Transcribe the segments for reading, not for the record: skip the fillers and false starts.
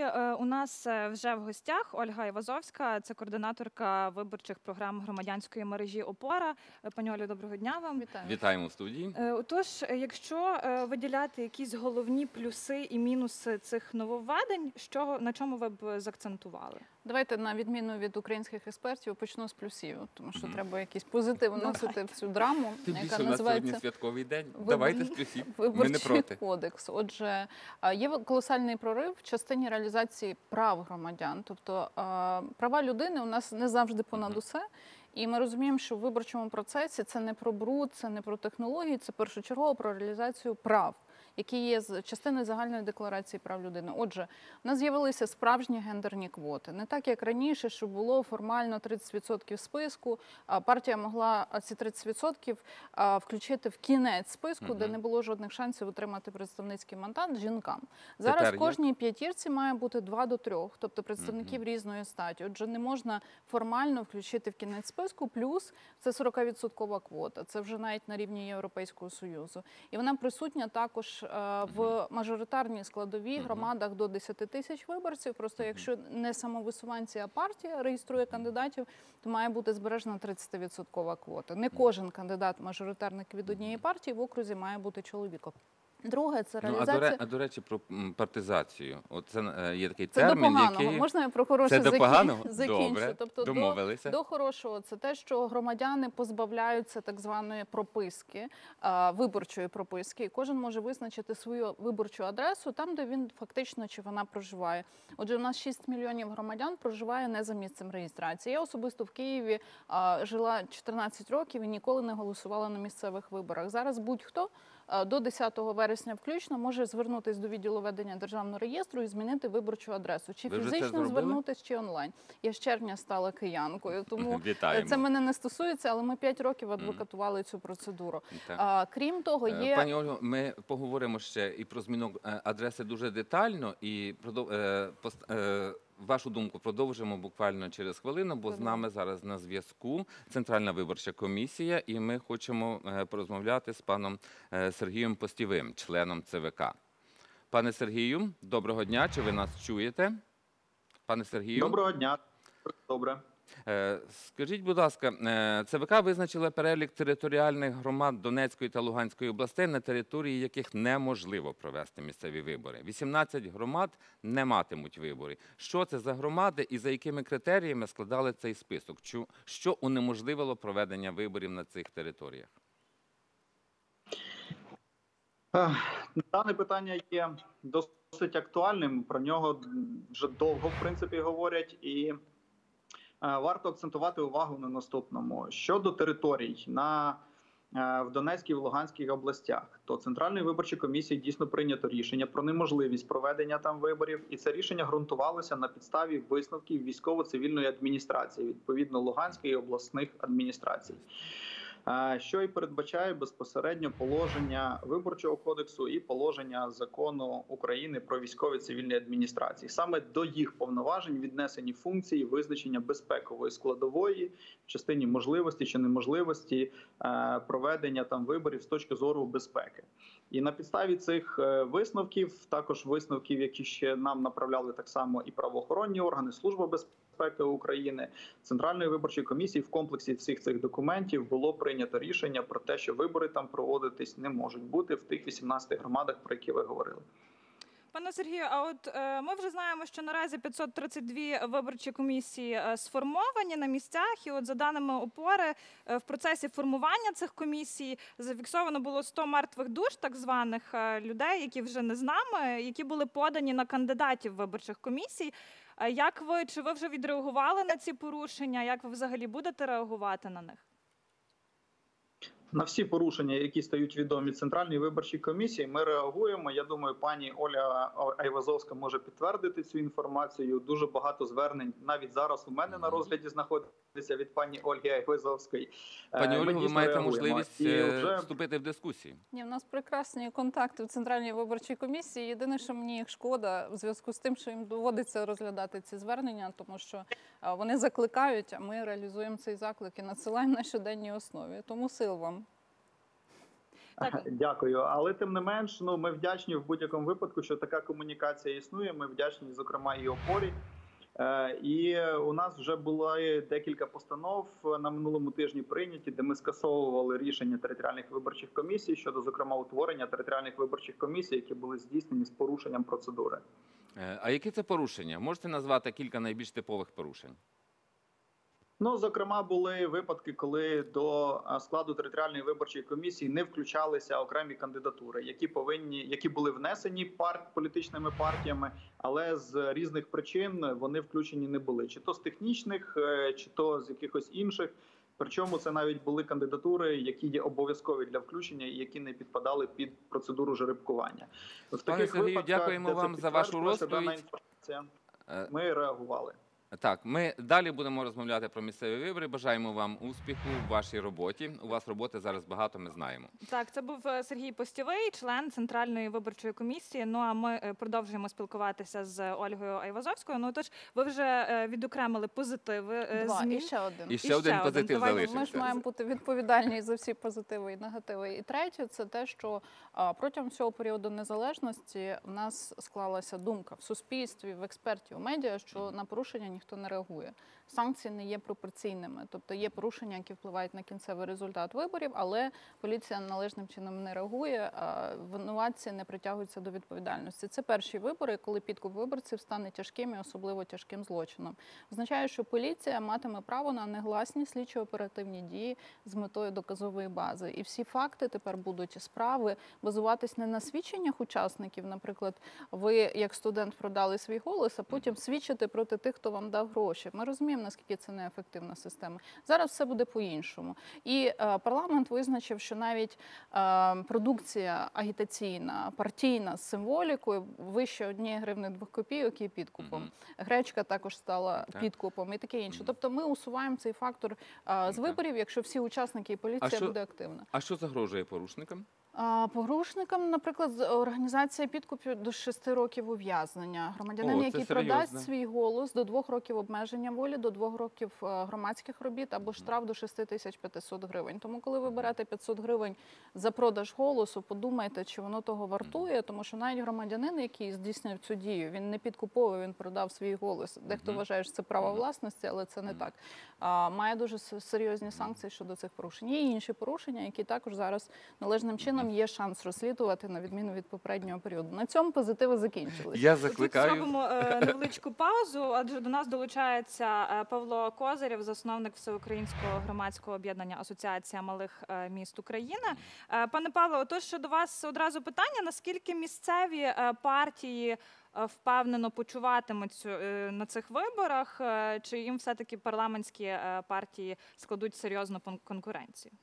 у нас вже в гостях Ольга Айвазовська, це координаторка виборчих програм громадянської мережі «Опора». Пані Олю, доброго дня вам. Вітаю. Вітаємо в студії. Отож, якщо виділяти якісь головні плюси і мінуси цих нововведень, на чому ви б заакцентували? Давайте, на відміну від українських експертів, почну з плюсів, тому що треба якийсь позитив вносити в цю драму, Тим більше яка у нас сьогодні називається святковий день. Давайте з плюсів. Ми не Виборчий проти. кодекс. Отже, є колосальний прорив в частині реалізації прав громадян. Тобто права людини у нас не завжди понад усе. І ми розуміємо, що в виборчому процесі це не про бруд, це не про технології, це першочергово про реалізацію прав, які є з частини загальної декларації прав людини. Отже, у нас з'явилися справжні гендерні квоти. Не так, як раніше, що було формально 30% списку, партія могла ці 30% включити в кінець списку, де не було жодних шансів отримати представницький мандат жінкам. Зараз в кожній п'ятірці має бути 2 до 3, тобто представників різної статі. Отже, не можна формально включити в кінець списку, плюс це 40% квота. Це вже навіть на рівні Європейського Союзу. І вона присутня також в мажоритарній складовій громадах до 10 тисяч виборців. Просто якщо не самовисуванці, а партія реєструє кандидатів, то має бути збережена 30% квота. Не кожен кандидат-мажоритарник від однієї партії в окрузі має бути чоловіком. Друге, це реалізація... А до речі, про партизацію. Оце є такий це термін, до поганого. який... Можна я про хороше Це до поганого? закінчу? Добре, Тобто домовилися. До хорошого – це те, що громадяни позбавляються так званої прописки, виборчої прописки. І кожен може визначити свою виборчу адресу там, де він фактично чи вона проживає. Отже, у нас 6 мільйонів громадян проживає не за місцем реєстрації. Я особисто в Києві жила 14 років і ніколи не голосувала на місцевих виборах. Зараз будь-хто до 10 вересня включно може звернутися до відділу ведення державного реєстру і змінити виборчу адресу. Чи фізично звернутися, чи онлайн. Я з червня стала киянкою, тому це мене не стосується, але ми 5 років адвокатували цю процедуру. Крім того, є... Пані Ольго, ми поговоримо ще і про зміну адреси дуже детально, і вашу думку продовжимо буквально через хвилину, бо з нами зараз на зв'язку Центральна виборча комісія, і ми хочемо порозмовляти з паном Сергієм Постівим, членом ЦВК. Пане Сергію, доброго дня, чи ви нас чуєте? Пане Сергію? Доброго дня, добре. Скажіть, будь ласка, ЦВК визначила перелік територіальних громад Донецької та Луганської областей, на території яких неможливо провести місцеві вибори. 18 громад не матимуть вибори. Що це за громади і за якими критеріями складали цей список? Що унеможливило проведення виборів на цих територіях? Дане питання є досить актуальним, про нього вже довго, в принципі, говорять, і варто акцентувати увагу на наступному. Щодо територій в Донецькій і в Луганській областях, то Центральною виборчою комісією дійсно прийнято рішення про неможливість проведення там виборів, і це рішення ґрунтувалося на підставі висновків військово-цивільної адміністрації, відповідно Луганської і обласних адміністрацій. Що і передбачає безпосередньо положення Виборчого кодексу і положення Закону України про військові цивільні адміністрації. Саме до їх повноважень віднесені функції визначення безпекової складової в частині можливості чи неможливості проведення там виборів з точки зору безпеки. І на підставі цих висновків, також висновків, які ще нам направляли так само і правоохоронні органи, Служба безпеки України, Центральної виборчої комісії, в комплексі всіх цих документів було прийнято рішення про те, що вибори там проводитись не можуть бути в тих 18 громадах, про які ви говорили. Пане Сергію, а от ми вже знаємо, що наразі 532 виборчі комісії сформовані на місцях, і от за даними ОПОРи, в процесі формування цих комісій зафіксовано було 100 мертвих душ, так званих людей, які вже не з нами, які були подані на кандидатів виборчих комісій. Чи ви вже відреагували на ці порушення? Як ви взагалі будете реагувати на них? На всі порушення, які стають відомі Центральній виборчій комісії, ми реагуємо. Я думаю, пані Оля Айвазовська може підтвердити цю інформацію. Дуже багато звернень навіть зараз у мене на розгляді знаходиться від пані Ольги Айвазовської. Пані Ольго, ви маєте можливість вступити в дискусію. Ні, у нас прекрасні контакти в Центральній виборчій комісії. Єдине, що мені їх шкода в зв'язку з тим, що їм доводиться розглядати ці звернення, тому що вони закликають, а ми реалізуємо цей заклик і надсилаємо на щоденній основі. Тому сил вам. Так. Дякую. Але тим не менш, ми вдячні в будь-якому випадку, що така комунікація існує. Ми вдячні, зокрема, і опорі. І у нас вже було декілька постанов на минулому тижні прийняті, де ми скасовували рішення територіальних виборчих комісій щодо, зокрема, утворення територіальних виборчих комісій, які були здійснені з порушенням процедури. А які це порушення? Можете назвати кілька найбільш типових порушень? Зокрема, були випадки, коли до складу територіальної виборчої комісії не включалися окремі кандидатури, які були внесені політичними партіями, але з різних причин вони включені не були, чи то з технічних, чи то з якихось інших. Причому це навіть були кандидатури, які є обов'язкові для включення і які не підпадали під процедуру жеребкування. Пане Сергію, дякуємо вам за вашу розповідь. Ми реагували. Так, ми далі будемо розмовляти про місцеві вибори. Бажаємо вам успіху в вашій роботі. У вас роботи зараз багато, ми знаємо. Так, це був Сергій Постєвий, член Центральної виборчої комісії. Ну а ми продовжуємо спілкуватися з Ольгою Айвазовською. Тож ви вже відокремили позитиви змін. І ще один. І ще один позитив Давайте, залишився. Ми ж маємо бути відповідальні за всі позитиви і негативи. І третє, це те, що протягом всього періоду незалежності в нас склалася думка в суспільстві, в експертів, у медіа, що на порушення ніхто не реагує. Санкції не є пропорційними, тобто є порушення, які впливають на кінцевий результат виборів, але поліція належним чином не реагує, а винуватці не притягуються до відповідальності. Це перші вибори, коли підкуп виборців стане тяжким і особливо тяжким злочином. Означає, що поліція матиме право на негласні слідчо-оперативні дії з метою доказової бази. І всі факти тепер будуть справи базуватись не на свідченнях учасників, наприклад, ви як студент продали свій голос, а потім свідчите проти тих, хто вам дав гроші. Ми розуміємо, наскільки це неефективна система. Зараз все буде по-іншому. І парламент визначив, що навіть продукція агітаційна, партійна з символікою вище 1 гривни 2 копійок є підкупом. Гречка також стала підкупом і таке інше. Тобто ми усуваємо цей фактор з виборів, якщо всі учасники і поліція буде активна. А що загрожує порушникам? Порушникам, наприклад, організація підкупів до 6 років ув'язнення. Громадянин, який продасть свій голос, до 2 років обмеження волі, до 2 років громадських робіт або штраф до 6500 гривень. Тому, коли ви берете 500 гривень за продаж голосу, подумайте, чи воно того вартує, тому що навіть громадянин, який здійснив цю дію, він не підкуповує, він продав свій голос. Дехто вважає, що це право власності, але це не так. Має дуже серйозні санкції щодо цих порушень. Є інші порушення, які також зараз належним чином є шанс розслідувати, на відміну від попереднього періоду. На цьому позитиви закінчилися. Я закликаю. Тут зробимо невеличку паузу, адже до нас долучається Павло Козирєв, засновник Всеукраїнського громадського об'єднання Асоціація малих міст України. Пане Павло, отож, щодо вас одразу питання, наскільки місцеві партії впевнено почуватимуть на цих виборах, чи їм все-таки парламентські партії складуть серйозну конкуренцію?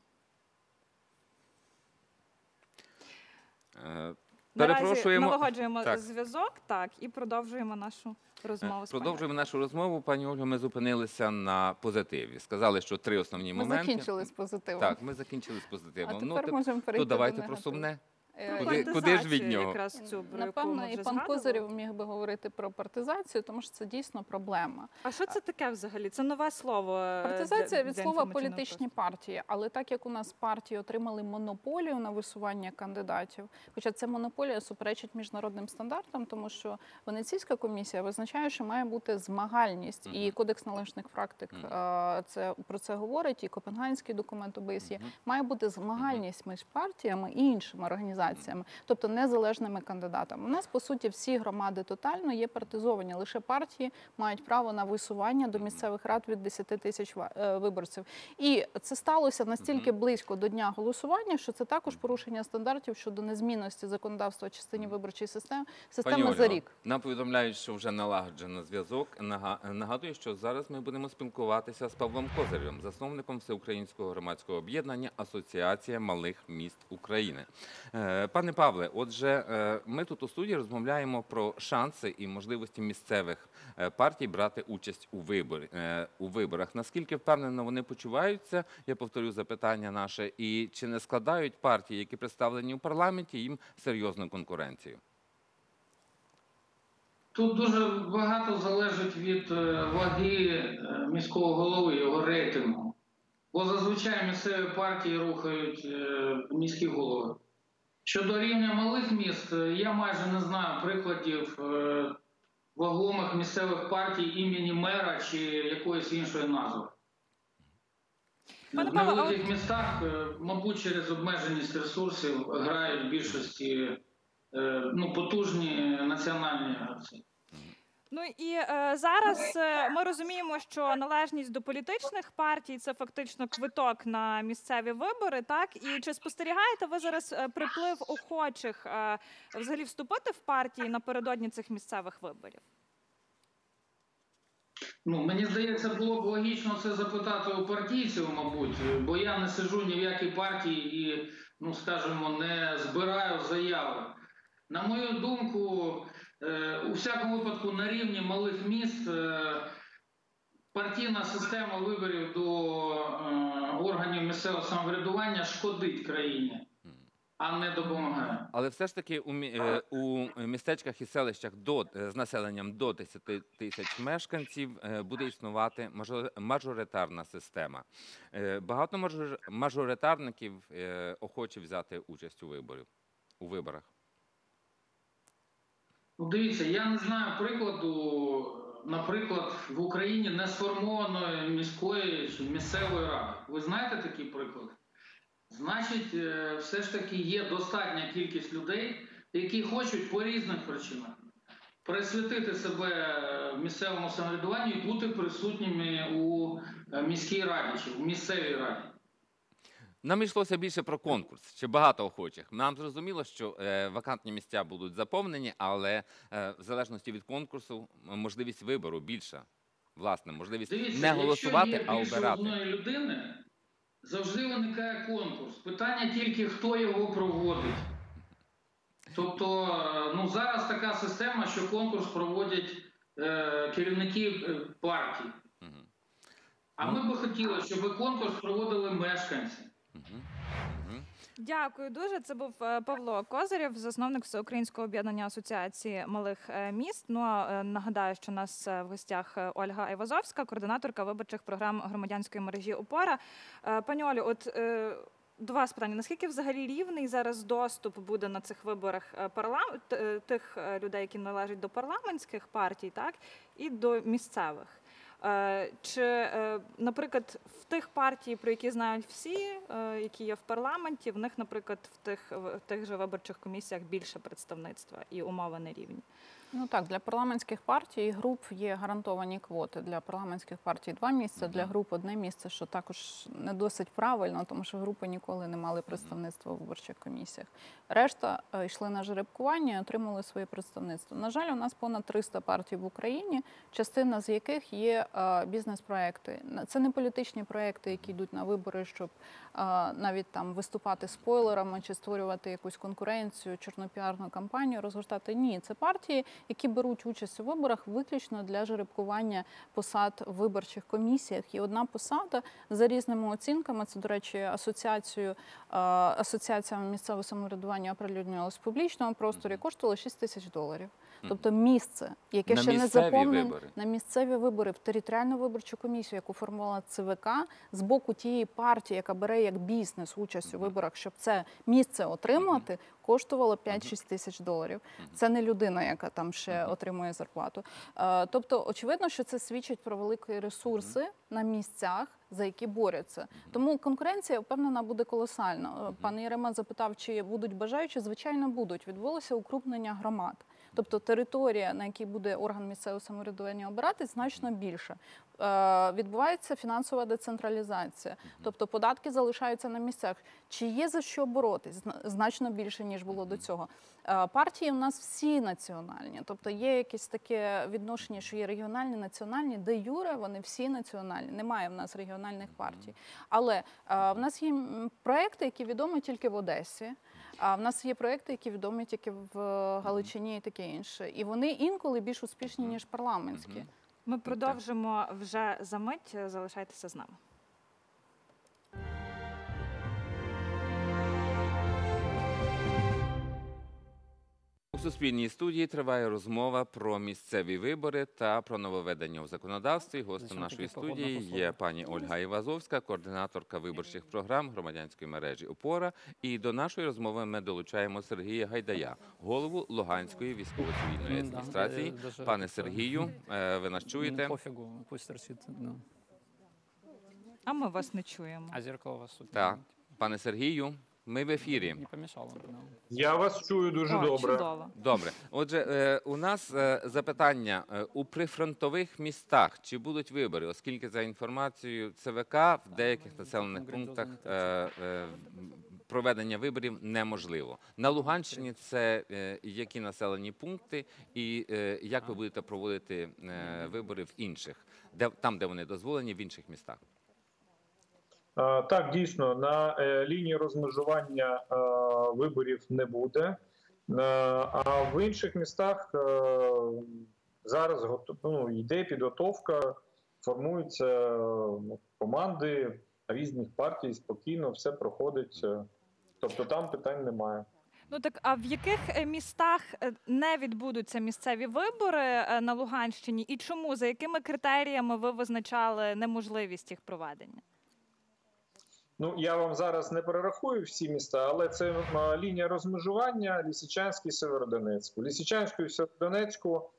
Наразі налагоджуємо зв'язок, і продовжуємо нашу розмову. Продовжуємо нашу розмову. Пані Ольго, ми зупинилися на позитиві. Сказали, що 3 основні моменти. Ми закінчили з позитивом. Так, ми закінчили з позитивом. А тепер можемо перейти до давайте про сумне. Куди ж від нього? Напевно, і пан Козирєв міг би говорити про партизацію, тому що це дійсно проблема. А що це таке взагалі? Це нове слово. Партизація від слова політичні партії. Але так як у нас партії отримали монополію на висування кандидатів, хоча ця монополія суперечить міжнародним стандартам, тому що Венеційська комісія визначає, що має бути змагальність. І Кодекс належних практик про це говорить, і Копенгагенський документ ОБСЄ. Має бути змагальність між партіями і іншими організаціями. Тобто незалежними кандидатами. У нас, по суті, всі громади тотально є партизовані. Лише партії мають право на висування до місцевих рад від 10 тисяч виборців. І це сталося настільки близько до дня голосування, що це також порушення стандартів щодо незмінності законодавства в частині виборчої системи за рік. Нам повідомляють, що вже налагоджено зв'язок. Нагадую, що зараз ми будемо спілкуватися з Павлом Козирєвим, засновником Всеукраїнського громадського об'єднання Асоціація малих міст України. Пане Павле, отже, ми тут у студії розмовляємо про шанси і можливості місцевих партій брати участь у виборах. Наскільки впевнено вони почуваються, я повторю запитання наше, і чи не складають партії, які представлені у парламенті, їм серйозну конкуренцію? Тут дуже багато залежить від ваги міського голови, його рейтингу. Бо зазвичай місцеві партії рухають міські голови. Щодо рівня малих міст, я майже не знаю прикладів вагомих місцевих партій імені мера чи якоїсь іншої назви. Пане В Павло, невеликих містах, мабуть, через обмеженість ресурсів грають в більшості потужні національні гравці. Ну і зараз ми розуміємо, що належність до політичних партій – це фактично квиток на місцеві вибори, так? І чи спостерігаєте ви зараз приплив охочих взагалі вступити в партії напередодні цих місцевих виборів? Мені здається, було б логічно це запитати у партійців, мабуть, бо я не сиджу ні в якій партії і, скажімо, не збираю заяви. На мою думку, у всякому випадку на рівні малих міст партійна система виборів до органів місцевого самоврядування шкодить країні, а не допомагає. Але все ж таки у містечках і селищах з населенням до 10 тисяч мешканців буде існувати мажоритарна система. Багато мажоритарників охочі взяти участь у виборах. Дивіться, я не знаю прикладу, наприклад, в Україні не сформованої міської чи місцевої ради. Ви знаєте такий приклад? Значить, все ж таки є достатня кількість людей, які хочуть по різних причинах присвятити себе місцевому самоврядуванню і бути присутніми у міській раді чи в місцевій раді. Нам йшлося більше про конкурс, чи багато охочих. Нам зрозуміло, що вакантні місця будуть заповнені, але в залежності від конкурсу можливість вибору більша. Власне, можливість не голосувати, а обирати. Якщо є більше одної людини, завжди виникає конкурс. Питання тільки, хто його проводить. Тобто, зараз така система, що конкурс проводять керівники партій. А ми би хотіли, щоб конкурс проводили мешканці. Дякую дуже. Це був Павло Козирєв, засновник Всеукраїнського об'єднання асоціації малих міст. Нагадаю, що у нас в гостях Ольга Айвазовська, координаторка виборчих програм громадянської мережі «Опора». Пані Олю, до вас питання. Наскільки взагалі рівний зараз доступ буде на цих виборах тих людей, які належать до парламентських партій, так, і до місцевих? Чи, наприклад, в тих партій, про які знають всі, які є в парламенті, в них, наприклад, в тих же виборчих комісіях більше представництва і умови не рівні? Так, для парламентських партій і груп є гарантовані квоти. Для парламентських партій 2 місця, для груп 1 місце, що також не досить правильно, тому що групи ніколи не мали представництва в виборчих комісіях. Решта йшли на жеребкування і отримали своє представництво. На жаль, у нас понад 300 партій в Україні, частина з яких є бізнес-проекти. Це не політичні проекти, які йдуть на вибори, щоб навіть там виступати спойлерами чи створювати якусь конкуренцію, чорнопіарну кампанію розгортати. Ні, це партії, які беруть участь у виборах виключно для жеребкування посад в виборчих комісіях. І одна посада за різними оцінками, це, до речі, асоціація місцевого самоврядування оприлюднювалась в публічному просторі, коштувала $6 000. Тобто місце, яке ще не заповнене на місцеві вибори, в територіальну виборчу комісію, яку формувала ЦВК, з боку тієї партії, яка бере як бізнес участь у виборах, щоб це місце отримати, коштувало $5-6 тисяч. Це не людина, яка там ще отримує зарплату. Тобто, очевидно, що це свідчить про великі ресурси на місцях, за які борються. Тому конкуренція, впевнена, буде колосальна. Пан Єрема запитав, чи будуть бажаючі. Звичайно, будуть. Відбулося укрупнення громад. Тобто територія, на якій буде орган місцевого самоврядування обирати, значно більше. Відбувається фінансова децентралізація. Тобто податки залишаються на місцях. Чи є за що боротись? Значно більше, ніж було до цього. Партії у нас всі національні. Тобто є якесь таке відношення, що є регіональні, національні, де юре вони всі національні. Немає в нас регіональних партій. Але в нас є проекти, які відомі тільки в Одесі. А в нас є проекти, які відомі тільки в Галичині і таке інше. І вони інколи більш успішні, ніж парламентські. Ми продовжимо вже за мить. Залишайтеся з нами. У Суспільній студії триває розмова про місцеві вибори та про нововведення у законодавстві. Гостем нашої студії є пані Ольга Айвазовська, координаторка виборчих програм громадянської мережі «Опора». І до нашої розмови ми долучаємо Сергія Гайдая, голову Луганської військово-цивільної адміністрації. Пане Сергію, ви нас чуєте? Пофігу, пусть торчить. А ми вас не чуємо. А зеркало у вас тут. Так. Пане Сергію, ми в ефірі. Не помішало. Я вас чую дуже О, добре. чудово. Добре. Отже, у нас запитання. У прифронтових містах чи будуть вибори? Оскільки, за інформацією ЦВК, в деяких населених пунктах проведення виборів неможливо. На Луганщині це які населені пункти і як ви будете проводити вибори в інших, там, де вони дозволені, в інших містах? Так, дійсно, на лінії розмежування виборів не буде. А в інших містах зараз йде підготовка, формуються команди різних партій, спокійно все проходить. Тобто там питань немає. Ну так, а в яких містах не відбудуться місцеві вибори на Луганщині і чому? За якими критеріями ви визначали неможливість їх проведення? Ну, я вам зараз не перерахую всі міста, але це лінія розмежування Лисичанськ і Сєвєродонецьк. У Лисичанську і Сєвєродонецьку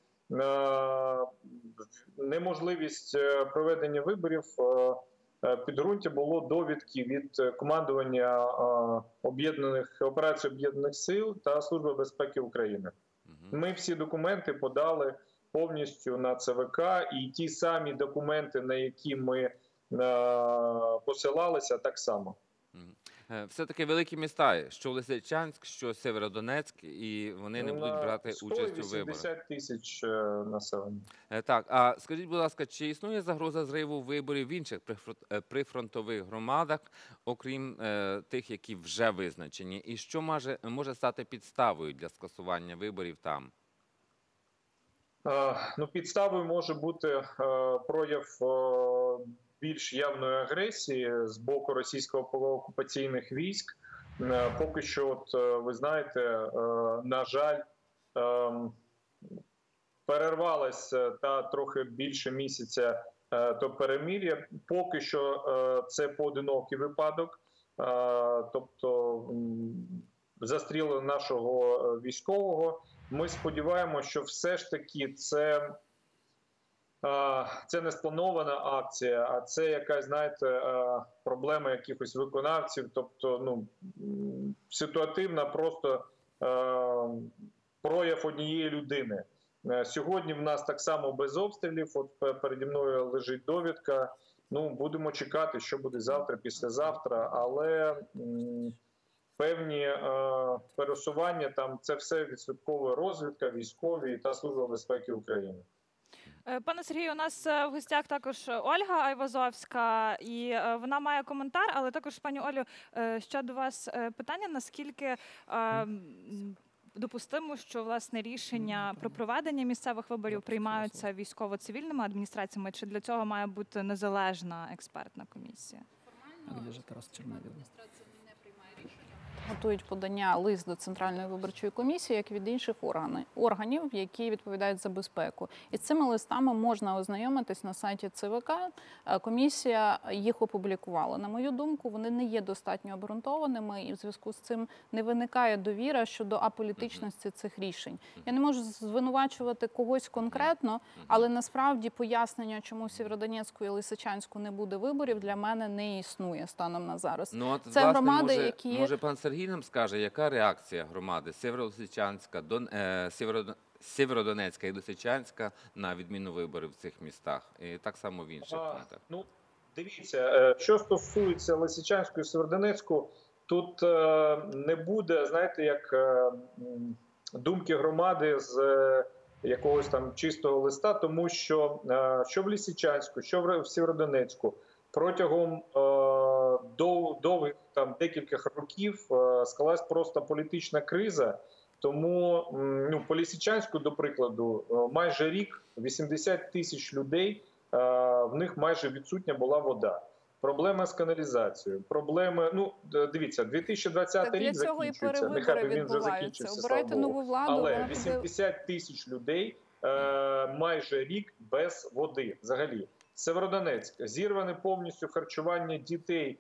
неможливість проведення виборів підґрунтя було довідки від командування операцій Об'єднаних сил та Служби безпеки України. Ми всі документи подали повністю на ЦВК, і ті самі документи, на які ми посилалися, так само. Все-таки великі міста, що Лисичанськ, що Сєвєродонецьк, і вони не будуть брати участь у виборах. 180 тисяч населення. Так, а скажіть, будь ласка, чи існує загроза зриву виборів в інших прифронтових громадах, окрім тих, які вже визначені? І що може стати підставою для скасування виборів там? Ну, підставою може бути прояв більш явної агресії з боку російсько-окупаційних військ. Поки що, от, ви знаєте, на жаль, перервалося та трохи більше місяця то перемир'я. Поки що це поодинокий випадок, тобто застрілили нашого військового. Ми сподіваємося, що все ж таки це не спланована акція, а це якась, знаєте, проблема якихось виконавців, тобто ситуативна просто прояв однієї людини. Сьогодні в нас так само без обстрілів, от переді мною лежить довідка, будемо чекати, що буде завтра, післязавтра, але певні пересування там, це все відслідковує розвідка, військові та Служба безпеки України. Пане Сергію, у нас в гостях також Ольга Айвазовська, і вона має коментар, але також, пані Олю, ще до вас питання, наскільки допустимо, що, власне, рішення про проведення місцевих виборів приймаються військово-цивільними адміністраціями, чи для цього має бути незалежна експертна комісія? Де ж Тарас Чернавіл? Готують подання лист до Центральної виборчої комісії, як від інших органів, які відповідають за безпеку. І з цими листами можна ознайомитись на сайті ЦВК. Комісія їх опублікувала. На мою думку, вони не є достатньо обґрунтованими, і в зв'язку з цим не виникає довіра щодо аполітичності цих рішень. Я не можу звинувачувати когось конкретно, але насправді пояснення, чому в Сєвєродонецьку і Лисичанську не буде виборів, для мене не існує станом на зараз. Це громади, які... Може, пан Сергій нам скаже, яка реакція громади Сєвєродонецька, Сєвєродонецька і Лисичанська на відміну виборів в цих містах, і так само в інших пунктах? Дивіться, що стосується Лисичанського і Сєвєродонецьку, тут не буде, знаєте, як думки громади з якогось там чистого листа, тому що в Лисичанську, що в Сєвєродонецьку протягом довгих там декілька років склалась просто політична криза. Тому по Лисичанську, до прикладу, майже рік 80 тисяч людей, в них майже відсутня була вода. проблеми з каналізацією, проблеми, ну, дивіться, 2020 Так для рік цього і закінчується, нехай перевибори би він вже відбуваються. закінчився, Обирайте слава Богу. нову владу, Але вона буде 80 тисяч людей майже рік без води взагалі. Сєвєродонецьк, зірване повністю харчування дітей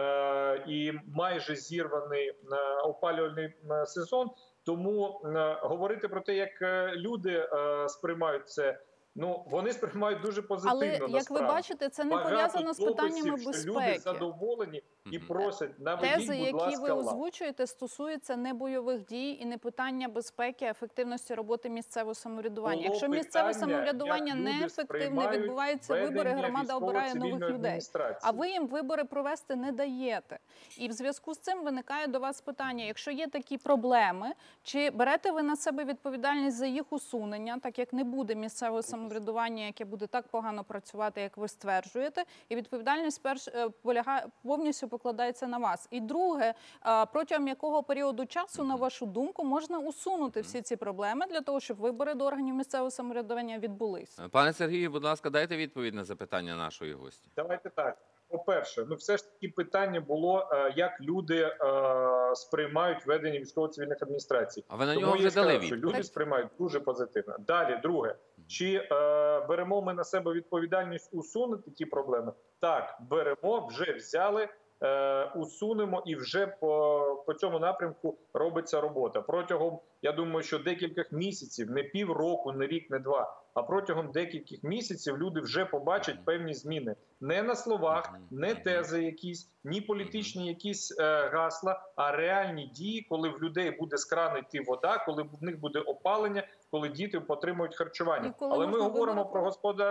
і майже зірваний опалювальний сезон. Тому говорити про те, як люди сприймають це, ну, вони сприймають дуже позитивно, Але, як ви насправді. бачите, це не Багато пов'язано з питаннями дописів, що люди безпеки. задоволені і просять, наведіть, Тези, будь які ласка, ви лад. озвучуєте, стосуються не бойових дій і не питання безпеки, а ефективності роботи місцевого самоврядування. Було Якщо місцеве питання, самоврядування як люди неефективне, сприймають відбуваються вибори, ведення громада обирає нових військово-цивільної людей. адміністрації. А ви їм вибори провести не даєте. І в зв'язку з цим виникає до вас питання, якщо є такі проблеми, чи берете ви на себе відповідальність за їх усунення, так як не буде місцевого самоврядування, яке буде так погано працювати, як ви стверджуєте, і відповідальність повністю покладається на вас. І друге, протягом якого періоду часу, на вашу думку, можна усунути всі ці проблеми для того, щоб вибори до органів місцевого самоврядування відбулись? Пане Сергію, будь ласка, дайте відповідь на запитання нашої гості. Давайте так. По-перше, ну все ж таки питання було, як люди сприймають ведення військово-цивільних адміністрацій. А ви на Тому нього я вже дали сказав, що відповідь. люди сприймають дуже позитивно. Далі, друге, чи беремо ми на себе відповідальність усунути ті проблеми? Так, беремо, вже взяли, усунемо, і вже по цьому напрямку робиться робота. Протягом, я думаю, що декількох місяців, не півроку, не рік, не два, а протягом декількох місяців люди вже побачать певні зміни. Не на словах, не тези якісь, ні політичні якісь гасла, а реальні дії, коли в людей буде з крана йти вода, коли в них буде опалення, коли діти отримують харчування. Але ми говоримо про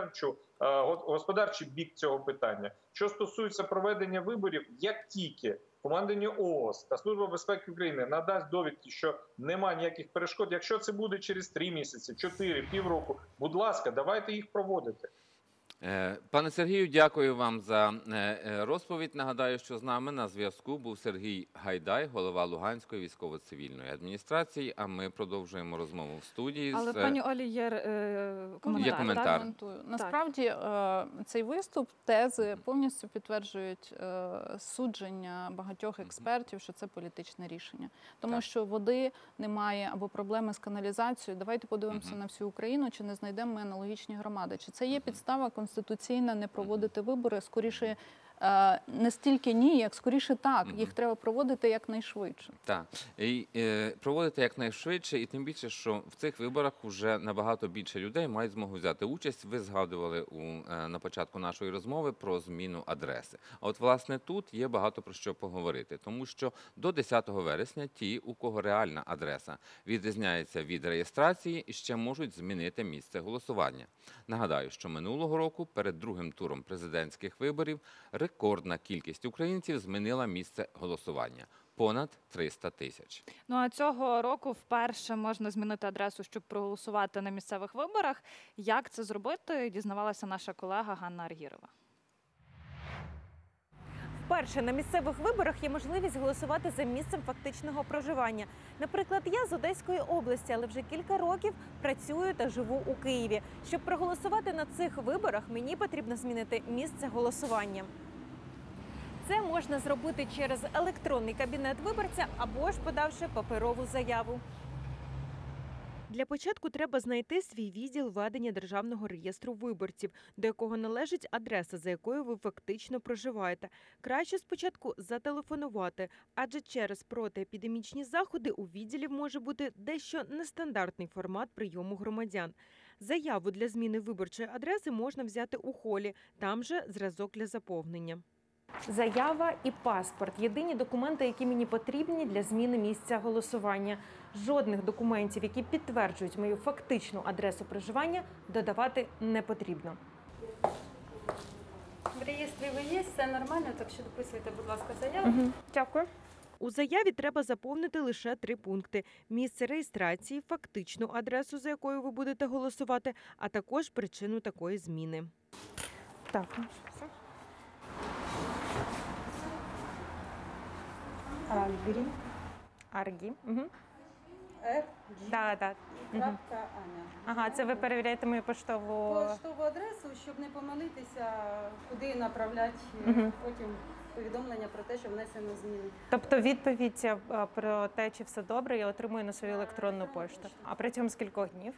господарчий бік цього питання. Що стосується проведення виборів, як тільки командування ООС та Служба безпеки України надасть довідки, що немає ніяких перешкод, якщо це буде через 3 місяці, 4, півроку, будь ласка, давайте їх проводити. Пане Сергію, дякую вам за розповідь. Нагадаю, що з нами на зв'язку був Сергій Гайдай, голова Луганської військово-цивільної адміністрації, а ми продовжуємо розмову в студії. Але пані Олі є коментар. Є коментар. Коментую. Насправді цей виступ, тези повністю підтверджують судження багатьох експертів, що це політичне рішення. Тому що води немає або проблеми з каналізацією. Давайте подивимося на всю Україну, чи не знайдемо ми аналогічні громади. Чи це є підстава конституційна не проводити вибори? Скоріше, не стільки ні, як скоріше так. Їх треба проводити якнайшвидше. Так, і проводити якнайшвидше, і тим більше, що в цих виборах вже набагато більше людей мають змогу взяти участь. Ви згадували на початку нашої розмови про зміну адреси. А от, власне, тут є багато про що поговорити, тому що до 10 вересня ті, у кого реальна адреса відрізняється від реєстрації, ще можуть змінити місце голосування. Нагадаю, що минулого року перед другим туром президентських виборів рекордна кількість українців змінила місце голосування – понад 300 тисяч. Ну а цього року вперше можна змінити адресу, щоб проголосувати на місцевих виборах. Як це зробити, дізнавалася наша колега Ганна Аргірова. Вперше на місцевих виборах є можливість голосувати за місцем фактичного проживання. Наприклад, я з Одеської області, але вже кілька років працюю та живу у Києві. Щоб проголосувати на цих виборах, мені потрібно змінити місце голосування. Це можна зробити через електронний кабінет виборця або ж подавши паперову заяву. Для початку треба знайти свій відділ ведення Державного реєстру виборців, до якого належить адреса, за якою ви фактично проживаєте. Краще спочатку зателефонувати, адже через протиепідемічні заходи у відділі може бути дещо нестандартний формат прийому громадян. Заяву для зміни виборчої адреси можна взяти у холі, там же зразок для заповнення. Заява і паспорт – єдині документи, які мені потрібні для зміни місця голосування. Жодних документів, які підтверджують мою фактичну адресу проживання, додавати не потрібно. В реєстрі ви є, все нормально, так що дописуйте, будь ласка, заяву. Дякую. У заяві треба заповнити лише 3 пункти – місце реєстрації, фактичну адресу, за якою ви будете голосувати, а також причину такої зміни. Так, все. Аргі. Угу. Так. Аня. Ага, це ви перевіряєте мою поштову. Поштову адресу, щоб не помилитися, куди направляти потім повідомлення про те, що внесено зміни. Тобто відповідь про те, чи все добре, я отримую на свою електронну пошту. А протягом скількох днів?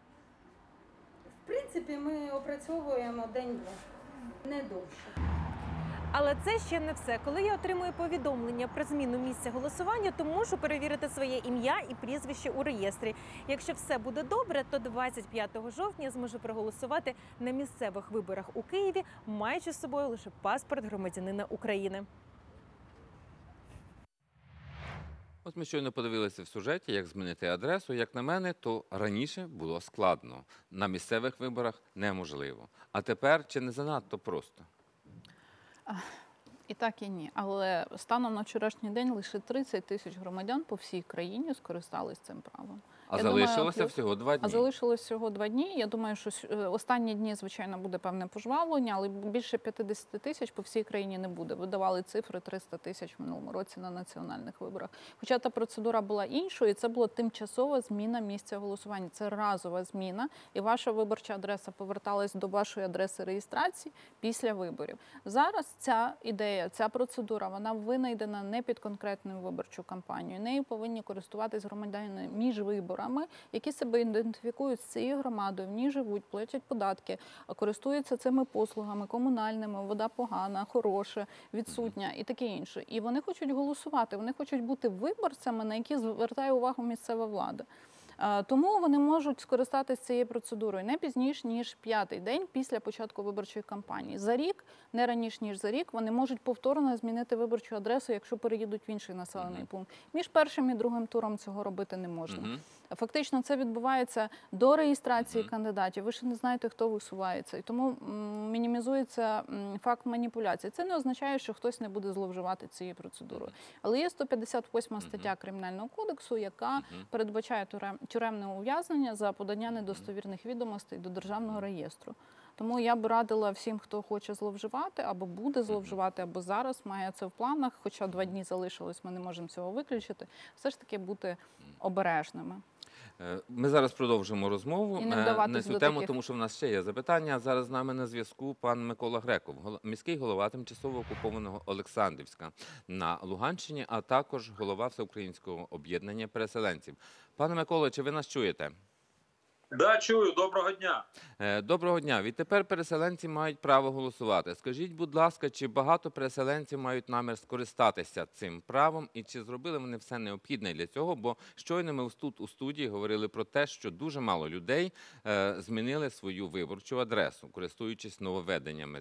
В принципі, ми опрацьовуємо день-два, не довше. Але це ще не все. Коли я отримую повідомлення про зміну місця голосування, то мушу перевірити своє ім'я і прізвище у реєстрі. Якщо все буде добре, то 25 жовтня зможу проголосувати на місцевих виборах у Києві, маючи з собою лише паспорт громадянина України. От ми щойно подивилися в сюжеті, як змінити адресу. Як на мене, то раніше було складно. На місцевих виборах неможливо. А тепер чи не занадто просто? І так, і ні. Але станом на вчорашній день лише 30 тисяч громадян по всій країні скористались цим правом. А Я залишилося думаю, всього 2 дні. А залишилось всього 2 дні. Я думаю, що останні дні, звичайно, буде певне пожвавлення, але більше 50 тисяч по всій країні не буде. Видавали цифри 300 тисяч в минулому році на національних виборах. Хоча та процедура була іншою, і це була тимчасова зміна місця голосування. Це разова зміна, і ваша виборча адреса поверталась до вашої адреси реєстрації після виборів. Зараз ця ідея, ця процедура, вона винайдена не під конкретну виборчу кампанію. Нею повинні користуватись громадяни між виборами, які себе ідентифікують з цією громадою, в ній живуть, платять податки, користуються цими послугами комунальними, вода погана, хороша, відсутня і таке інше. І вони хочуть голосувати, вони хочуть бути виборцями, на які звертає увагу місцева влада. Тому вони можуть скористатися цією процедурою не пізніше, ніж 5-й день після початку виборчої кампанії. За рік, не раніше, ніж за рік, вони можуть повторно змінити виборчу адресу, якщо переїдуть в інший населений пункт. Між першим і другим туром цього робити не можна. Фактично це відбувається до реєстрації кандидатів. Ви ще не знаєте, хто висувається. І тому мінімізується факт маніпуляції. Це не означає, що хтось не буде зловживати цією процедурою. Але є 158 стаття Кримінального кодексу, яка передбачає тюремне ув'язнення за подання недостовірних відомостей до Державного реєстру. Тому я б радила всім, хто хоче зловживати, або буде зловживати, або зараз має це в планах, хоча 2 дні залишилось, ми не можемо цього виключити, все ж таки бути обережними. Ми зараз продовжимо розмову на цю тему, тому що в нас ще є запитання. Зараз з нами на зв'язку пан Микола Греков, міський голова тимчасово окупованого Олександрівська на Луганщині, а також голова Всеукраїнського об'єднання переселенців. Пане Миколо, чи ви нас чуєте? Да, чую. Доброго дня. Доброго дня. Відтепер переселенці мають право голосувати. Скажіть, будь ласка, чи багато переселенців мають намір скористатися цим правом і чи зробили вони все необхідне для цього? Бо щойно ми тут у студії говорили про те, що дуже мало людей змінили свою виборчу адресу, користуючись нововведеннями,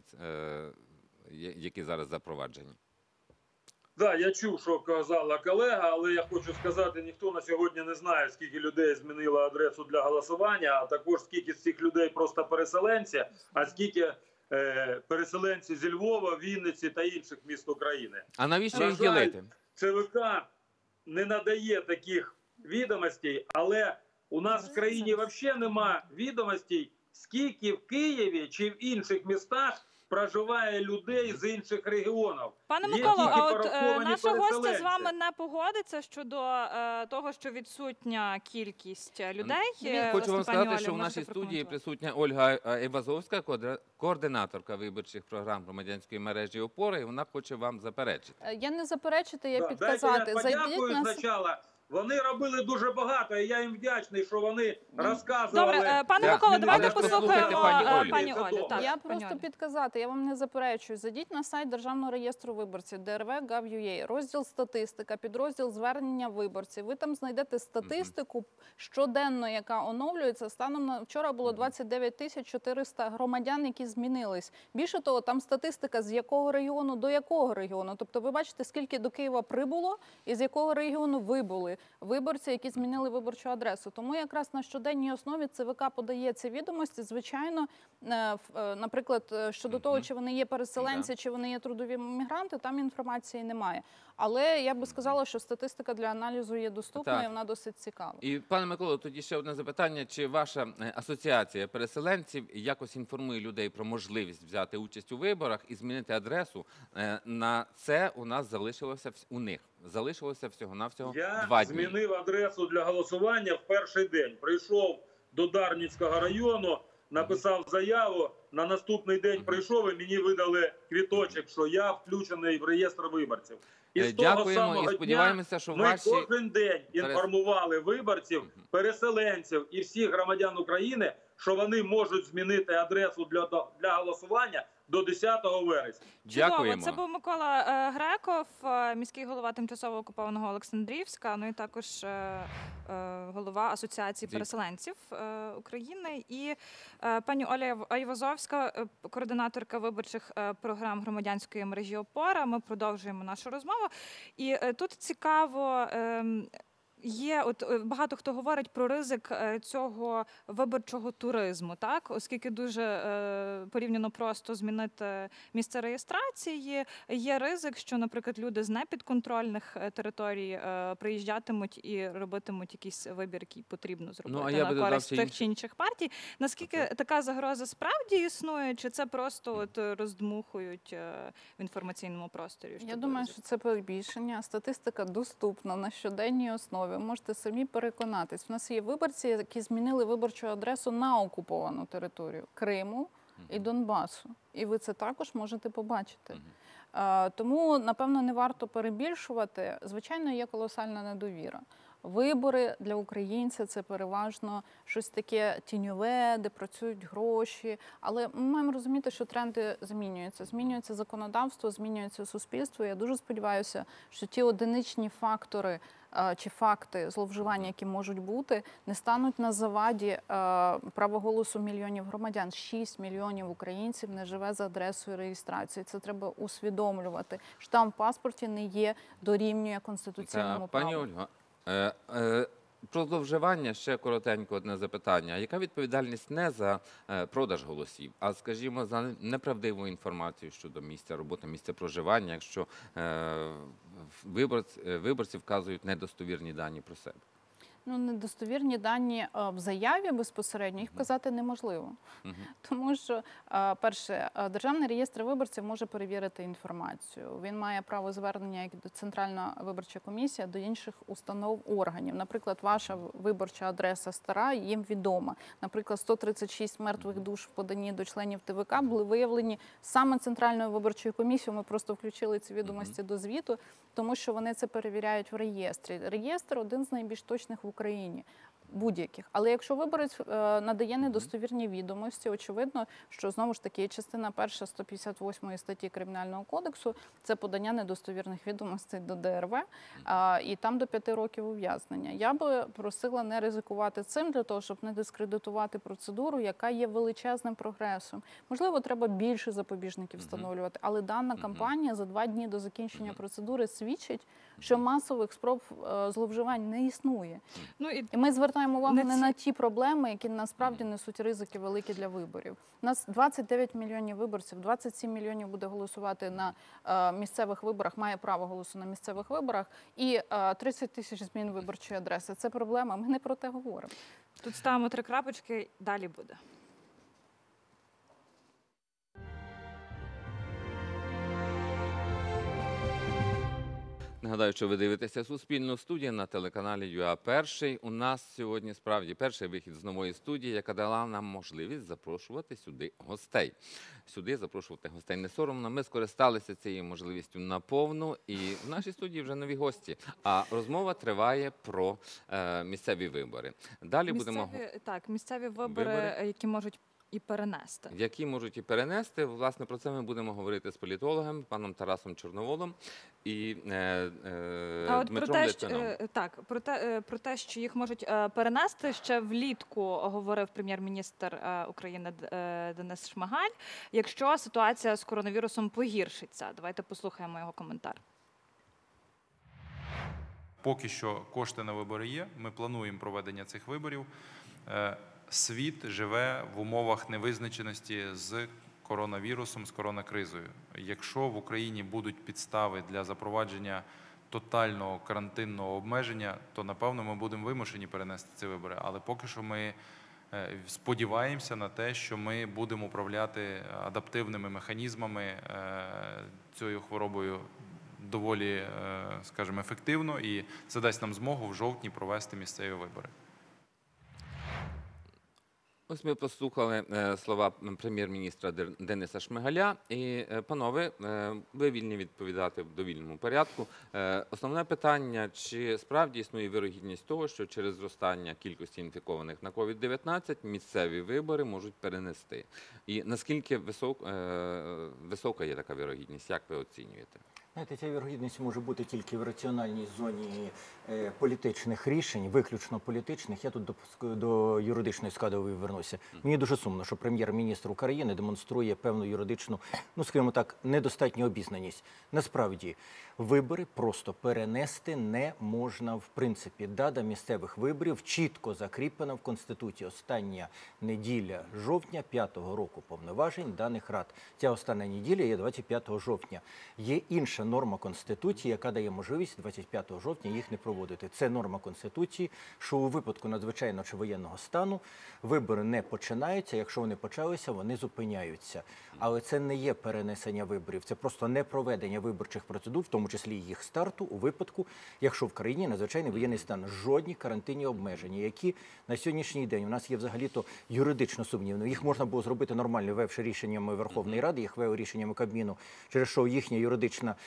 які зараз запроваджені. Так, я чув, що казала колега, але я хочу сказати, ніхто на сьогодні не знає, скільки людей змінило адресу для голосування, а також скільки з цих людей просто переселенці, а скільки переселенці зі Львова, Вінниці та інших міст України. А навіщо їх ділити? ЦВК не надає таких відомостей, але у нас в країні взагалі немає відомостей, скільки в Києві чи в інших містах проживає людей з інших регіонів. Пане Миколо, а от наша гостя з вами не погодиться щодо того, що відсутня кількість людей? Хочу вам сказати, що в нашій студії присутня Ольга Івазовська, координаторка виборчих програм громадянської мережі «Опора», і вона хоче вам заперечити. Я не заперечити, я Дайте підказати. я подякую спочатку. Вони робили дуже багато, і я їм вдячний, що вони розказували. Добре, пане Миколо, давайте послухаємо пані Олю. Я просто підказати, я вам не заперечую. Зайдіть на сайт Державного реєстру виборців, drv.gov.ua, розділ «Статистика», підрозділ «Звернення виборців». Ви там знайдете статистику щоденно, яка оновлюється. Станом на вчора було 29 400 громадян, які змінились. Більше того, там статистика, з якого регіону до якого регіону. Тобто ви бачите, скільки до Києва прибуло і з якого регіону вибули виборці, які змінили виборчу адресу. Тому якраз на щоденній основі ЦВК подає ці відомості. Звичайно, наприклад, щодо того, чи вони є переселенці, чи вони є трудові мігранти, там інформації немає. Але я би сказала, що статистика для аналізу є доступна, і вона досить цікава. І, пане Миколо, тоді ще одне запитання. Чи ваша асоціація переселенців якось інформує людей про можливість взяти участь у виборах і змінити адресу? На це у нас залишилося у них Залишилося всього-навсього Я 2 дні. змінив адресу для голосування в перший день. Прийшов до Дарницького району, написав заяву, на наступний день прийшов і мені видали квіточок, що я включений в реєстр виборців. І з того Дякуємо самого і сподіваємося, що дня ми ваші... кожен день інформували виборців, переселенців і всіх громадян України, що вони можуть змінити адресу для голосування до 10 вересня. Чудово. Дякуємо. Це був Микола Греков, міський голова тимчасово окупованого Олександрівська, ну і також голова Асоціації переселенців України. І пані Оля Айвазовська, координаторка виборчих програм громадянської мережі «Опора». Ми продовжуємо нашу розмову. І тут цікаво... Є, багато хто говорить про ризик цього виборчого туризму, так? Оскільки дуже порівняно просто змінити місце реєстрації, є ризик, що, наприклад, люди з непідконтрольних територій приїжджатимуть і робитимуть якийсь вибір, який потрібно зробити на користь тих чи інших партій. Наскільки така загроза справді існує, чи це просто роздмухують в інформаційному просторі? Я думаю, що це перебільшення. Статистика доступна на щоденній основі. Ви можете самі переконатись. У нас є виборці, які змінили виборчу адресу на окуповану територію Криму і Донбасу. І ви це також можете побачити. Тому, напевно, не варто перебільшувати. Звичайно, є колосальна недовіра. Вибори для українця – це переважно щось таке тіньове, де працюють гроші. Але ми маємо розуміти, що тренди змінюються. Змінюється законодавство, змінюється суспільство. Я дуже сподіваюся, що ті одиничні фактори чи факти зловживання, які можуть бути, не стануть на заваді права голосу мільйонів громадян. 6 мільйонів українців не живе за адресою реєстрації. Це треба усвідомлювати. Штамп в паспорті не є дорівнює конституційному праву. Пані Ольго, про зловживання ще коротенько одне запитання. Яка відповідальність не за продаж голосів, а, скажімо, за неправдиву інформацію щодо місця роботи, місця проживання, якщо виборці вказують недостовірні дані про себе? Ну, недостовірні дані в заяві безпосередньо їх вказати неможливо. Тому що, перше, Державний реєстр виборців може перевірити інформацію. Він має право звернення як до Центральна виборча комісія, до інших установ, органів. Наприклад, ваша виборча адреса стара, їм відома. Наприклад, 136 мертвих душ в поданні до членів ТВК були виявлені саме Центральною виборчою комісією. Ми просто включили ці відомості до звіту, тому що вони це перевіряють в реєстрі. Реєстр – один з найбільш точних в Україні. Будь-яких. Але якщо виборець надає недостовірні відомості, очевидно, що, знову ж таки, частина 1 158 статті Кримінального кодексу – це подання недостовірних відомостей до ДРВ, і там до 5 років ув'язнення. Я би просила не ризикувати цим для того, щоб не дискредитувати процедуру, яка є величезним прогресом. Можливо, треба більше запобіжників встановлювати, але дана кампанія за 2 дні до закінчення процедури свідчить, що масових спроб зловживань не існує. Ну, і ми звертаємо увагу не на ті проблеми, які насправді несуть ризики великі для виборів. У нас 29 мільйонів виборців, 27 мільйонів буде голосувати на місцевих виборах, має право голосу на місцевих виборах, і 30 тисяч змін виборчої адреси. Це проблема, ми не про те говоримо. Тут ставимо 3 крапочки, далі буде. Нагадаю, що ви дивитеся Суспільну студію на телеканалі ЮА-1. У нас сьогодні справді перший вихід з нової студії, яка дала нам можливість запрошувати сюди гостей. Сюди запрошувати гостей не соромно. Ми скористалися цією можливістю наповну, і в нашій студії вже нові гості. А розмова триває про місцеві вибори. Далі будемо... Так, місцеві вибори, які можуть і перенести. Які можуть і перенести. Власне, про це ми будемо говорити з політологом, паном Тарасом Чорноволом і Дмитром Литвином. Так, про те, що їх можуть перенести, ще влітку говорив прем'єр-міністр України Денис Шмигаль, якщо ситуація з коронавірусом погіршиться. Давайте послухаємо його коментар. Поки що кошти на вибори є, ми плануємо проведення цих виборів. Світ живе в умовах невизначеності з коронавірусом, з коронакризою. Якщо в Україні будуть підстави для запровадження тотального карантинного обмеження, то, напевно, ми будемо вимушені перенести ці вибори. Але поки що ми сподіваємося на те, що ми будемо управляти адаптивними механізмами цією хворобою доволі, скажімо, ефективно, і це дасть нам змогу в жовтні провести місцеві вибори. Ось ми послухали слова прем'єр-міністра Дениса Шмигаля. І, панове, ви вільні відповідати в довільному порядку. Основне питання, чи справді існує вірогідність того, що через зростання кількості інфікованих на COVID-19 місцеві вибори можуть перенести? І наскільки висока є така вірогідність? Як ви оцінюєте? Знаєте, ця вірогідність може бути тільки в раціональній зоні політичних рішень, виключно політичних. Я тут до юридичної складової вернуся. Мені дуже сумно, що прем'єр-міністр України демонструє певну юридичну, скажімо так, недостатню обізнаність. Насправді, вибори просто перенести не можна в принципі. Дата місцевих виборів чітко закріплена в Конституції. Остання неділя жовтня 5-го року повноважень даних рад. Ця остання неділя є 25 жовтня. Є інша норма Конституції, яка дає можливість 25 жовтня їх не проводити. Це норма Конституції, що у випадку надзвичайного чи воєнного стану вибори не починаються, якщо вони почалися, вони зупиняються. Але це не є перенесення виборів, це просто не проведення виборчих процедур, в тому числі їх старту, у випадку, якщо в країні надзвичайний воєнний стан. Жодні карантинні обмеження, які на сьогоднішній день у нас є взагалі-то юридично сумнівно. Їх можна було зробити нормально, ввівши рішеннями Верховної Ради, їх ввели рішеннями Кабміну, через що їхня юридична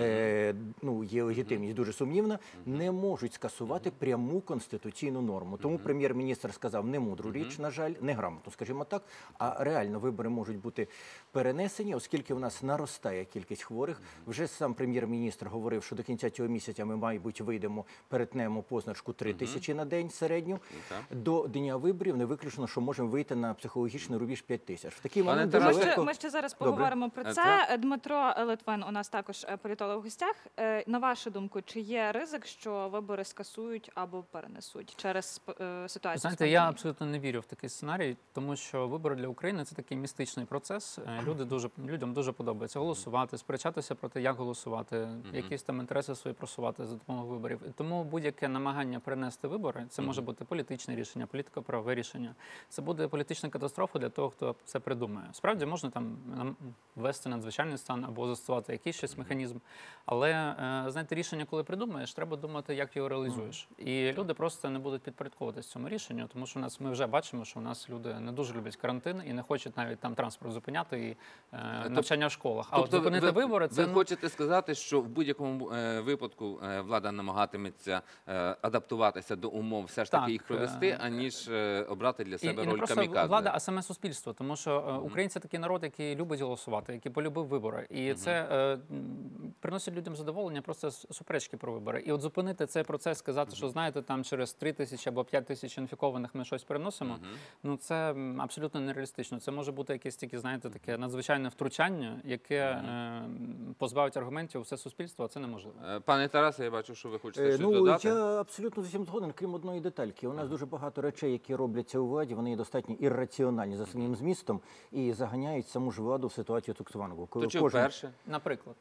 є легітимність дуже сумнівна, не можуть скасувати пряму конституційну норму. Тому прем'єр-міністр сказав не мудру річ, на жаль, не грамотно, скажімо так, а реально вибори можуть бути перенесені, оскільки у нас наростає кількість хворих. Вже сам прем'єр-міністр говорив, що до кінця цього місяця ми, мабуть, вийдемо, перетнемо позначку 3 тисячі на день середню. До дня виборів не виключено, що можемо вийти на психологічний рубіж 5 тисяч. В такий момент дуже легко... Ми ще зараз поговоримо про це. Дмитро Литвин у нас також політолог у гостях. На вашу думку, чи є ризик, що вибори скасують або перенесуть через ситуацію? Знаєте, я абсолютно не вірю в такий сценарій, тому що вибори для України – це такий містичний процес. Людям дуже подобається голосувати, сперечатися про те, як голосувати, якісь там інтереси свої просувати за допомогою виборів. І тому будь-яке намагання перенести вибори, це може бути політичне рішення, політико-правове рішення. Це буде політична катастрофа для того, хто це придумає. Справді, можна там ввести надзвичайний стан або застосувати якийсь щось механізм. Але, знаєте, рішення, коли придумаєш, треба думати, як його реалізуєш. І люди просто не будуть підпорядковуватися цьому рішенню, тому що ми вже бачимо, що у нас люди не дуже люблять карантин і не хочуть навіть там транспорт зупиняти і навчання в школах. А от зупинити вибори – це... Ви хочете сказати, що в будь-якому випадку влада намагатиметься адаптуватися до умов, все ж таки їх провести, аніж обрати для себе роль камікадзе? Не просто влада, а саме суспільство. Тому що українці – такий народ, який любить голосувати, який полюбив вибори. І це приносить людям задоволення, просто суперечки про вибори. І от зупинити цей процес, сказати, що, знаєте, там через 3 тисячі або 5 тисяч інфікованих ми щось переносимо, це абсолютно нереалістично. Це може бути якесь тільки, знаєте, таке надзвичайне втручання, яке позбавить аргументів все суспільство, а це неможливо. Пане Тарасе, я бачу, що ви хочете щось додати. Я абсолютно з усім згоден, крім одної детальки. У нас дуже багато речей, які робляться у владі, вони є достатньо ірраціональні за своїм змістом і заганяють саму ж владу в ситуацію цукцвангу. То чи вперше? Наприклад.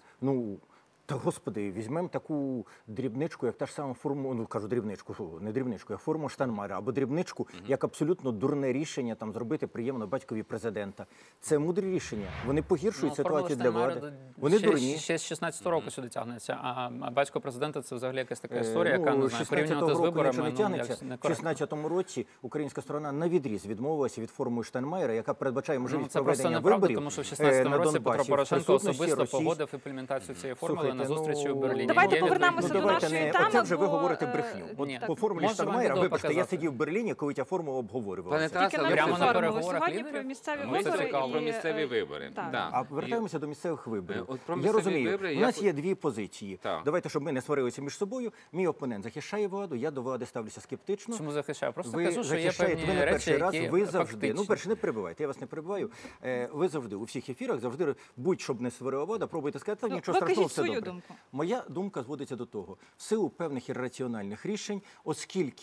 Та, господи, візьмемо таку дрібничку, як та ж сама форма, кажу дрібничку, не дрібничку, як форму Штайнмайєра, або дрібничку, як абсолютно дурне рішення там зробити приємно батькові президента. Це мудрі рішення. Вони погіршують ситуацію для влади. Вони дурні. Ще з 16-го року сюди тягнеться, а батько президента – це взагалі якась така історія, яка, не знаю, порівнювати з виборами, не тягнеться. В 16-му році українська сторона навідріз відмовилася від формули Штайнмайєра, яка передбачає можливість проведення виборів на Донбасі. Тому що в 16-му році Петро Порошенко особисто погодив імплементацію цієї формули на зустрічі у Берліні. Давайте повернемося до нашої теми. Оце вже ви говорите брехню. От по формулі Штайнмайєра, вибачте, я сидів в Берліні, коли ця формула обговорювалася. Прямо на переговорах лідерів? Про місцеві вибори. Про місцеві вибори. А повертаємося до місцевих виборів. Я розумію, у нас є дві позиції. Давайте, щоб ми не сварилися між собою. Мій опонент захищає владу, я до влади ставлюся скептично. Чому захищаю? Просто кажу, що є певні речі, які ви завжди, перше, не перебивайте, я вас не перебиваю. Ви завжди у всіх ефірах, завжди будь-щоб не сварила влада, пробуйте сказати, нічого страшного, все добре. Моя думка зводиться до того, в силу певних ірраціональних рішень, оскільки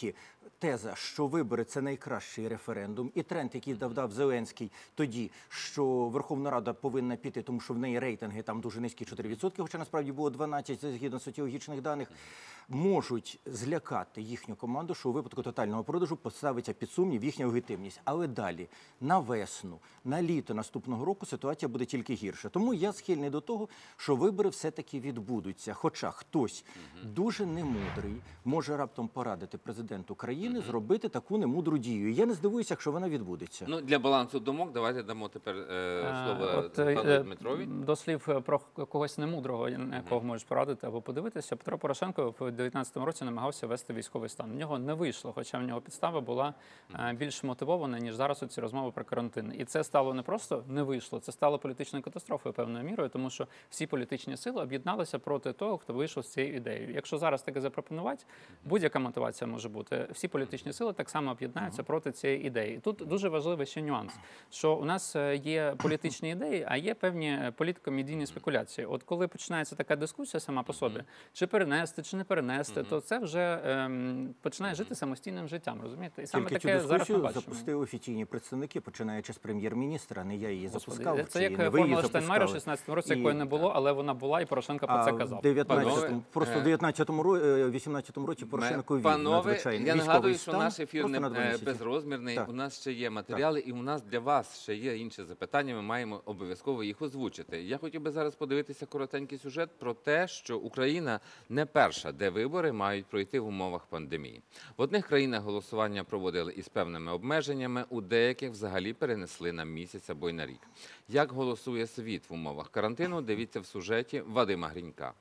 теза, що вибори – це найкращий референдум, і тренд, який дав Зеленський тоді, що Верховна Рада повинна піти, тому що в неї рейтинги там дуже низькі 4%, хоча насправді було 12% згідно соціологічних даних, можуть злякати їхню команду, що у випадку тотального продажу поставиться під сумнів їхня легітимність. Але далі, на весну, на літо наступного року ситуація буде тільки гірша. Тому я схильний до того, що вибори все-таки відбудуться. Хоча хтось дуже немудрий може раптом порадити президенту країни зробити таку немудру дію. І я не здивуюся, якщо вона відбудеться. Ну, для балансу думок давайте дамо тепер слово Павлу Дмитрові. До слів про когось немудрого, якого можеш порадити або подивитися, Петро Порошенко в 2019 році намагався ввести військовий стан. В нього не вийшло, хоча в нього підстава була більш мотивована, ніж зараз ці розмови про карантин. І це стало не просто не вийшло, це стало політичною катастрофою певною мірою, тому що всі політичні сили об'єдналися проти того, хто вийшов з цією ідеєю. Якщо зараз таке запропонувати, будь-яка мотивація може бути. Всі політичні сили так само об'єднаються проти цієї ідеї. І тут дуже важливий ще нюанс, що у нас є політичні ідеї, а є певні політико-медійні спекуляції. От коли починається така дискусія сама по собі, чи перенести, чи не перенести, то це вже починає жити самостійним життям, розумієте? І саме Тільки таке цю зараз ми дискусію бачимо. запустили офіційні представники, починаючи з прем'єр-міністра, не я її Господи, запускав. це як формула Штайнмайєра в 16-му році, якої не було, але вона була, і Порошенко про це казав. Просто в 18-му році Порошенко ввів надзвичайний я військовий нагадую, що стан, наш ефір просто на 2 не місяці. безрозмірний, Так. у нас ще є матеріали, і у нас для вас ще є інші запитання, ми маємо обов'язково їх озвучити. Я хотів би зараз подивитися коротенький сюжет про те, що Україна не перша, де вибори мають пройти в умовах пандемії. В одних країнах голосування проводили із певними обмеженнями, у деяких взагалі перенесли на місяць або й на рік. Як голосує світ в умовах карантину, дивіться в сюжеті Вадима Грінька.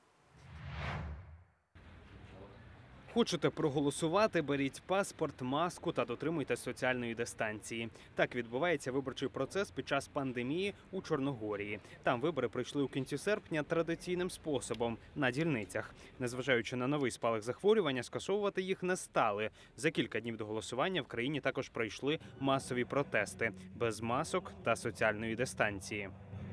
Хочете проголосувати, беріть паспорт, маску та дотримуйтесь соціальної дистанції. Так відбувається виборчий процес під час пандемії у Чорногорії. Там вибори пройшли у кінці серпня традиційним способом – на дільницях. Незважаючи на новий спалах захворювання, скасовувати їх не стали. За кілька днів до голосування в країні також пройшли масові протести – без масок та соціальної дистанції.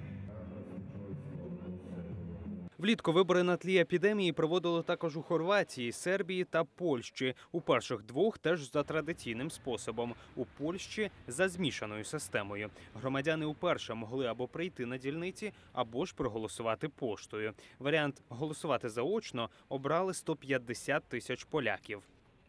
Влітку вибори на тлі епідемії проводили також у Хорватії, Сербії та Польщі. У перших двох теж за традиційним способом. У Польщі – за змішаною системою. Громадяни уперше могли або прийти на дільниці, або ж проголосувати поштою. Варіант «голосувати заочно» обрали 150 тисяч поляків.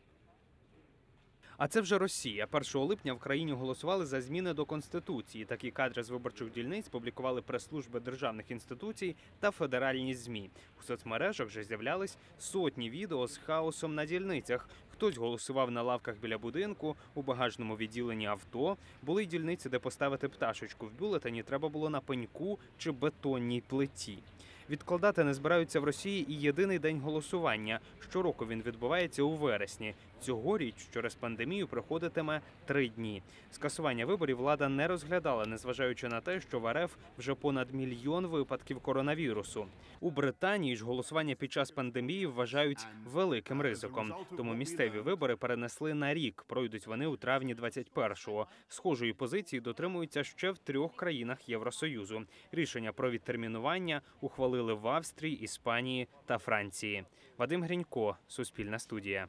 А це вже Росія. 1 липня в країні голосували за зміни до Конституції. Такі кадри з виборчих дільниць публікували прес-служби державних інституцій та федеральні ЗМІ. У соцмережах вже з'являлись сотні відео з хаосом на дільницях. Хтось голосував на лавках біля будинку, у багажному відділенні авто. Були й дільниці, де поставити пташечку в бюлетені треба було на пеньку чи бетонній плиті. Відкладати не збираються в Росії і єдиний день голосування. Щороку він відбувається у вересні. Цьогоріч через пандемію проходитиме 3 дні. Скасування виборів влада не розглядала, незважаючи на те, що в РФ вже понад 1 мільйон випадків коронавірусу. У Британії ж голосування під час пандемії вважають великим ризиком. Тому місцеві вибори перенесли на рік. Пройдуть вони у травні 21-го. Схожої позиції дотримуються ще в 3 країнах Євросоюзу. Рішення про відтермінування ухвалили в Австрії, Іспанії та Франції. Вадим Грінько, Суспільна студія.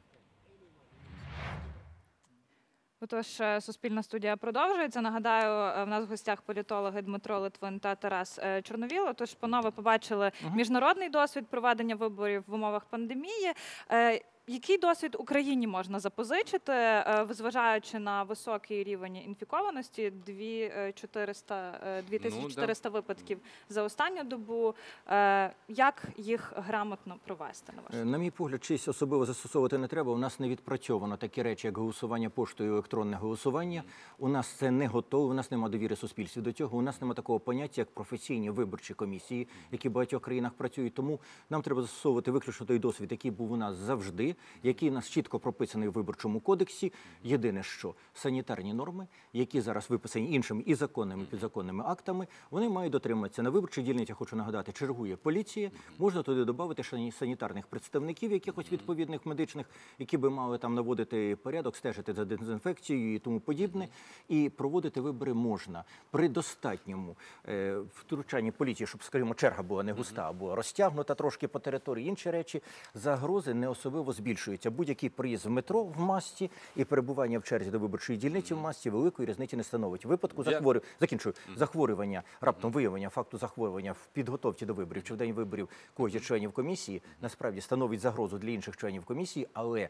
Отож, Суспільна студія продовжується. Нагадаю, в нас в гостях політологи Дмитро Литвин та Тарас Чорновіл. Отож, панове побачили міжнародний досвід проведення виборів в умовах пандемії. Який досвід Україні можна запозичити, зважаючи на високий рівень інфікованості, 2400 випадків за останню добу? Як їх грамотно провести, на ваш погляд? На мій погляд, чись особливо застосовувати не треба. У нас не відпрацьовано такі речі, як голосування поштою, електронне голосування. У нас це не готово, у нас немає довіри суспільстві до цього. У нас немає такого поняття, як професійні виборчі комісії, які в багатьох країнах працюють. Тому нам треба застосовувати виключно той досвід, який був у нас завжди, який у нас чітко прописаний в Виборчому кодексі. Єдине, що санітарні норми, які зараз виписані іншими і законними, і підзаконними актами, вони мають дотримуватися. На виборчих дільницях, хочу нагадати, чергує поліція. Можна туди додати санітарних представників, якихось відповідних медичних, які би мали там наводити порядок, стежити за дезінфекцією і тому подібне. І проводити вибори можна при достатньому втручанні поліції, щоб, скажімо, черга була не густа, або розтягнута трошки по території. Інші речі, загрози не особливо збільшується. Будь-який проїзд в метро в масці і перебування в черзі до виборчої дільниці в масці великої різниці не становить. У випадку захворювання, раптом виявлення факту захворювання в підготовці до виборів чи в день виборів когось із членів комісії, насправді становить загрозу для інших членів комісії, але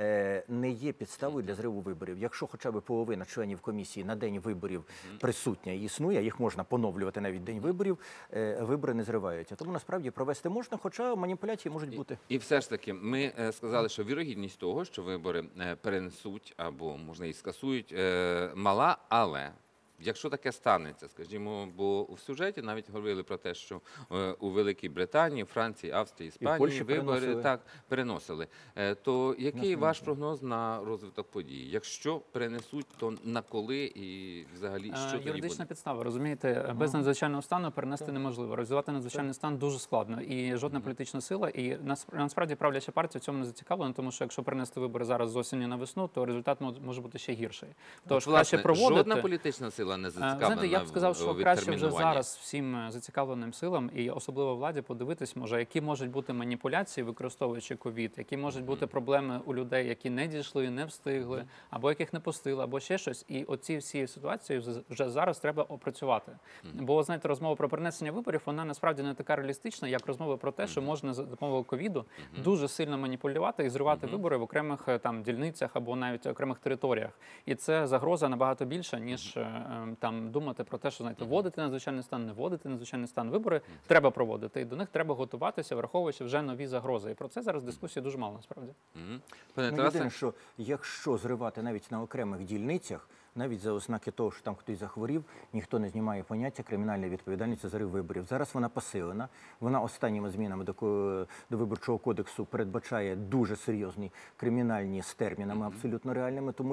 не є підставою для зриву виборів. Якщо хоча б половина членів комісії на день виборів присутня і існує, їх можна поновлювати навіть день виборів, вибори не зриваються. Тому насправді провести можна, хоча маніпуляції можуть бути. І все ж таки, ми сказали, що вірогідність того, що вибори перенесуть або, можна, і скасують, мала, але якщо таке станеться, скажімо, бо в сюжеті навіть говорили про те, що у Великій Британії, Франції, Австрії, Іспанії вибори переносили. То який ваш прогноз на розвиток подій? Якщо перенесуть, то на коли і взагалі що тоді буде? Юридична підстава, розумієте, без надзвичайного стану перенести неможливо. Реалізувати надзвичайний стан дуже складно і жодна політична сила, і насправді правляча партія в цьому не зацікавлена, тому що якщо перенести вибори зараз з осені на весну, то результат може бути ще гірший. Тож краще проводити. Жодна політична сила не зацікавлена. Знаєте, я б сказав, що краще вже зараз всім зацікавленим силам і особливо владі подивитись, може, які можуть бути маніпуляції, використовуючи ковід, які можуть бути проблеми у людей, які не дійшли, не встигли, або яких не пустили, або ще щось. І оці всі ситуації вже зараз треба опрацювати. Бо, знаєте, розмова про перенесення виборів, вона насправді не така реалістична, як розмова про те, що можна за допомогою ковіду дуже сильно маніпулювати і зривати вибори в окремих там дільницях або навіть окремих територіях. І це загроза набагато більша, ніж там думати про те, що, знаєте, вводити надзвичайний стан, не вводити надзвичайний стан. Вибори треба проводити, і до них треба готуватися, враховуючи вже нові загрози. І про це зараз дискусії дуже мало, насправді. Єдине, що якщо зривати навіть на окремих дільницях, навіть за ознаки того, що там хтось захворів, ніхто не знімає поняття кримінальної відповідальності за зрив виборів. Зараз вона посилена, вона останніми змінами до Виборчого кодексу передбачає дуже серйозні кримінальні з термінами абсолютно реальними, тому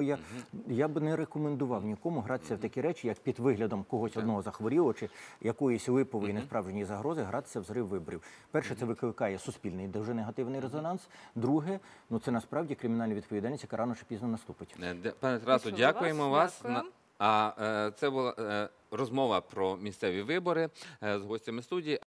я б не рекомендував нікому гратися в такі речі, як під виглядом когось одного захворілого чи якоїсь липової несправжньої загрози гратися в зрив виборів. Перше, це викликає суспільний дуже негативний резонанс. Друге, це насправді кримінальна відповідальність, яка рано чи пізно наступить. Пане Тарасу, дякуємо вас. А це була розмова про місцеві вибори з гостями студії.